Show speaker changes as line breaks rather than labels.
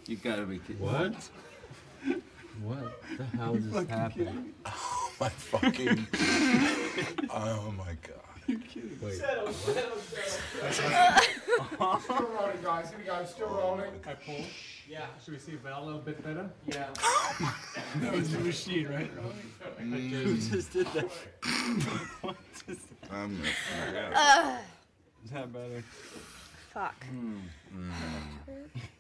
You gotta be kidding.
What? What the hell just happened?
Oh my fucking. Oh my god.
You're kidding. Wait.
Settle. Still rolling, guys. Here we go. Still rolling. I pull. Yeah. Should we see Val a little bit better? Yeah.
That was the machine, right? Who just did that? What just
Yeah.
Is that better?
Fuck.